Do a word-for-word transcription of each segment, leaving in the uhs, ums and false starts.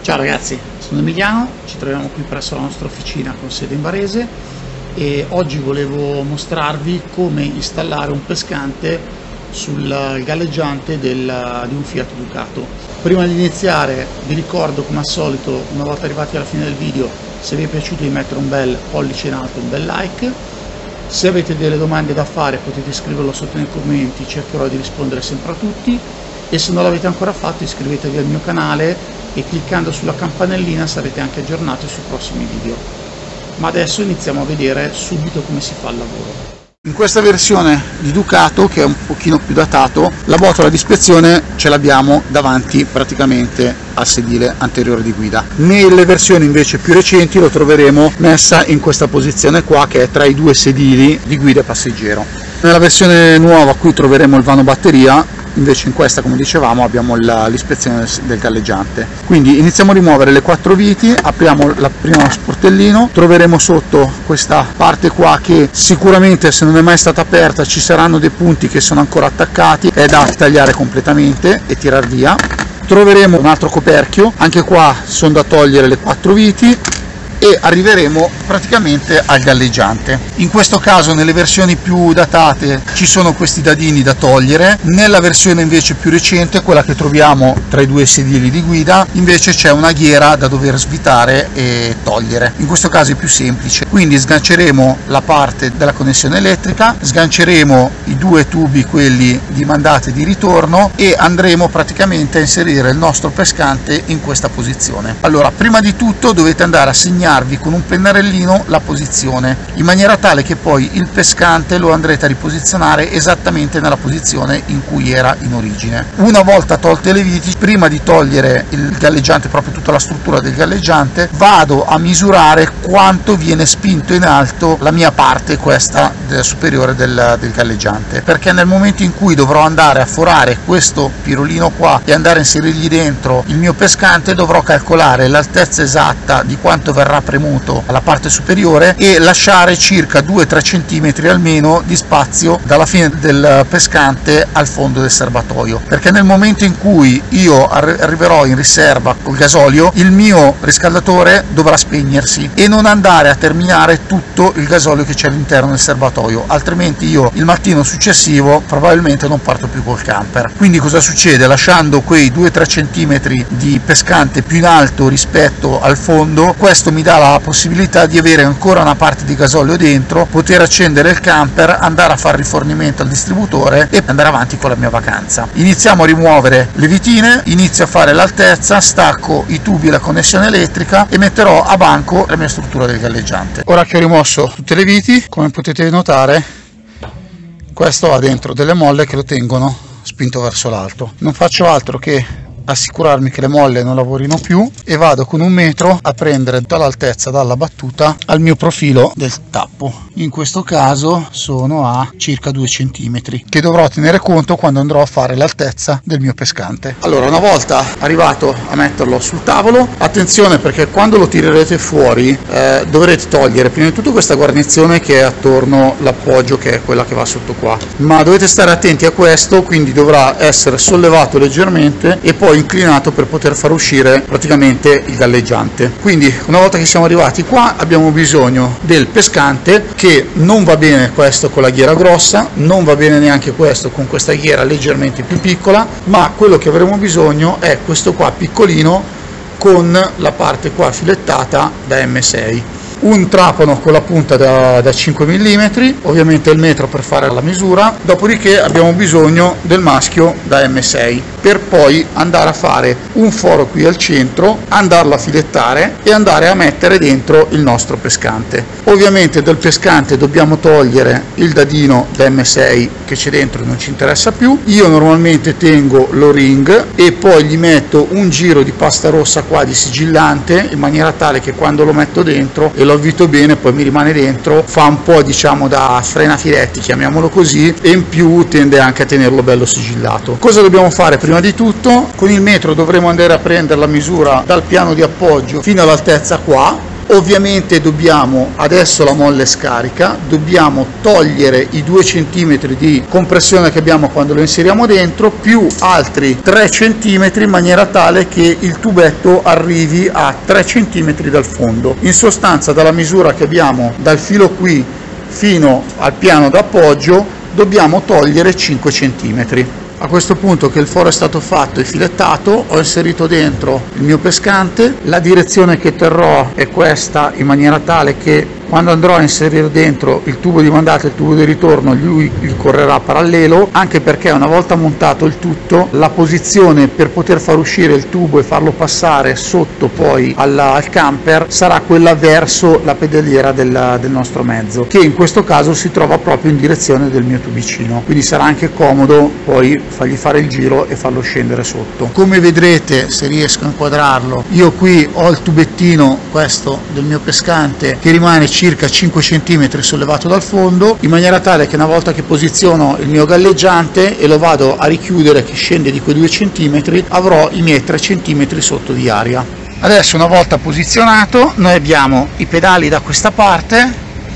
Ciao ragazzi, sono Emiliano, ci troviamo qui presso la nostra officina con sede in Varese e oggi volevo mostrarvi come installare un pescante sul galleggiante del, di un Fiat Ducato. Prima di iniziare vi ricordo, come al solito, una volta arrivati alla fine del video, se vi è piaciuto di mettere un bel pollice in alto, un bel like. Se avete delle domande da fare potete scriverlo sotto nei commenti, cercherò di rispondere sempre a tutti. E se non l'avete ancora fatto, iscrivetevi al mio canale e cliccando sulla campanellina sarete anche aggiornati sui prossimi video. Ma adesso iniziamo a vedere subito come si fa il lavoro. In questa versione di Ducato, che è un pochino più datato, la botola di ispezione ce l'abbiamo davanti praticamente al sedile anteriore di guida. Nelle versioni invece più recenti lo troveremo messa in questa posizione qua, che è tra i due sedili di guida passeggero. Nella versione nuova qui troveremo il vano batteria, invece in questa, come dicevamo, abbiamo l'ispezione del galleggiante. Quindi iniziamo a rimuovere le quattro viti, apriamo la prima sportellino, troveremo sotto questa parte qua che sicuramente, se non è mai stata aperta, ci saranno dei punti che sono ancora attaccati, è da tagliare completamente e tirar via. Troveremo un altro coperchio, anche qua sono da togliere le quattro viti e arriveremo praticamente al galleggiante. In questo caso, nelle versioni più datate, ci sono questi dadini da togliere. Nella versione invece più recente, quella che troviamo tra i due sedili di guida, invece c'è una ghiera da dover svitare e togliere. In questo caso è più semplice, quindi sganceremo la parte della connessione elettrica, sganceremo i due tubi, quelli di mandata e di ritorno, e andremo praticamente a inserire il nostro pescante in questa posizione. Allora, prima di tutto dovete andare a segnare con un pennarellino la posizione, in maniera tale che poi il pescante lo andrete a riposizionare esattamente nella posizione in cui era in origine. Una volta tolte le viti, prima di togliere il galleggiante, proprio tutta la struttura del galleggiante, vado a misurare quanto viene spinto in alto la mia parte, questa superiore del, del galleggiante, perché nel momento in cui dovrò andare a forare questo pirolino qua e andare a inserirgli dentro il mio pescante, dovrò calcolare l'altezza esatta di quanto verrà premuto alla parte superiore e lasciare circa due tre centimetri almeno di spazio dalla fine del pescante al fondo del serbatoio, perché nel momento in cui io arriverò in riserva col gasolio, il mio riscaldatore dovrà spegnersi e non andare a terminare tutto il gasolio che c'è all'interno del serbatoio, altrimenti io il mattino successivo probabilmente non parto più col camper. Quindi cosa succede? Lasciando quei due tre centimetri di pescante più in alto rispetto al fondo, questo mi dà la possibilità di avere ancora una parte di gasolio dentro, poter accendere il camper, andare a fare rifornimento al distributore e andare avanti con la mia vacanza. Iniziamo a rimuovere le vitine, inizio a fare l'altezza, stacco i tubi e la connessione elettrica e metterò a banco la mia struttura del galleggiante. Ora che ho rimosso tutte le viti, come potete notare, questo ha dentro delle molle che lo tengono spinto verso l'alto. Non faccio altro che assicurarmi che le molle non lavorino più e vado con un metro a prendere dall'altezza dalla battuta al mio profilo del tappo. In questo caso sono a circa due centimetri, che dovrò tenere conto quando andrò a fare l'altezza del mio pescante. Allora, una volta arrivato a metterlo sul tavolo, attenzione, perché quando lo tirerete fuori eh, dovrete togliere prima di tutto questa guarnizione che è attorno l'appoggio, che è quella che va sotto qua, ma dovete stare attenti a questo, quindi dovrà essere sollevato leggermente e poi inclinato per poter far uscire praticamente il galleggiante. Quindi una volta che siamo arrivati qua abbiamo bisogno del pescante, che non va bene questo con la ghiera grossa, non va bene neanche questo con questa ghiera leggermente più piccola, ma quello che avremo bisogno è questo qua piccolino con la parte qua filettata da M sei. Un trapano con la punta da, da cinque millimetri, ovviamente il metro per fare la misura, dopodiché abbiamo bisogno del maschio da M sei per poi andare a fare un foro qui al centro, andarlo a filettare e andare a mettere dentro il nostro pescante. Ovviamente del pescante dobbiamo togliere il dadino da M sei che c'è dentro, non ci interessa più. Io normalmente tengo l'o-ring e poi gli metto un giro di pasta rossa qua di sigillante, in maniera tale che quando lo metto dentro e lo avvito bene, poi mi rimane dentro, fa un po', diciamo, da frenafiletti, chiamiamolo così, e in più tende anche a tenerlo bello sigillato. Cosa dobbiamo fare? Prima di tutto con il metro dovremo andare a prendere la misura dal piano di appoggio fino all'altezza qua, Ovviamente dobbiamo, adesso la molla è scarica, dobbiamo togliere i due centimetri di compressione che abbiamo quando lo inseriamo dentro, più altri tre centimetri, in maniera tale che il tubetto arrivi a tre centimetri dal fondo. In sostanza, dalla misura che abbiamo dal filo qui fino al piano d'appoggio dobbiamo togliere cinque centimetri. A questo punto che il foro è stato fatto e filettato, ho inserito dentro il mio pescante. La direzione che terrò è questa, in maniera tale che quando andrò a inserire dentro il tubo di mandata e il tubo di ritorno, lui il correrà parallelo, anche perché una volta montato il tutto, la posizione per poter far uscire il tubo e farlo passare sotto poi alla, al camper sarà quella verso la pedaliera del, del nostro mezzo, che in questo caso si trova proprio in direzione del mio tubicino, quindi sarà anche comodo poi fargli fare il giro e farlo scendere sotto. Come vedrete, se riesco a inquadrarlo, io qui ho il tubettino, questo del mio pescante, che rimane circa cinque centimetri sollevato dal fondo, in maniera tale che una volta che posiziono il mio galleggiante e lo vado a richiudere, che scende di quei due centimetri, avrò i miei tre centimetri sotto di aria. Adesso, una volta posizionato, noi abbiamo i pedali da questa parte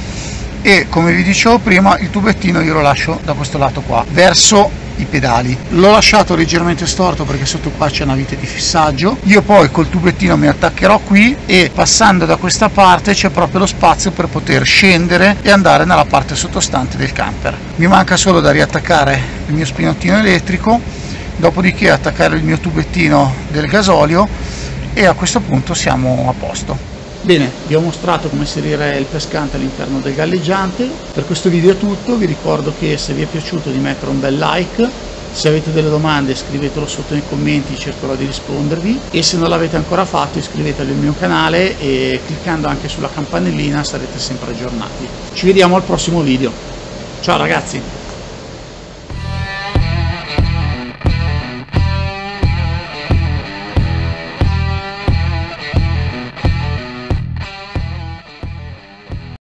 e, come vi dicevo prima, il tubettino io lo lascio da questo lato qua, verso i pedali. L'ho lasciato leggermente storto perché sotto qua c'è una vite di fissaggio. Io poi col tubettino mi attaccherò qui e, passando da questa parte, c'è proprio lo spazio per poter scendere e andare nella parte sottostante del camper. Mi manca solo da riattaccare il mio spinottino elettrico, dopodiché attaccare il mio tubettino del gasolio e a questo punto siamo a posto. Bene, vi ho mostrato come inserire il pescante all'interno del galleggiante. Per questo video è tutto, vi ricordo che se vi è piaciuto di mettere un bel like, se avete delle domande scrivetelo sotto nei commenti, cercherò di rispondervi, e se non l'avete ancora fatto iscrivetevi al mio canale e cliccando anche sulla campanellina sarete sempre aggiornati. Ci vediamo al prossimo video, ciao ragazzi!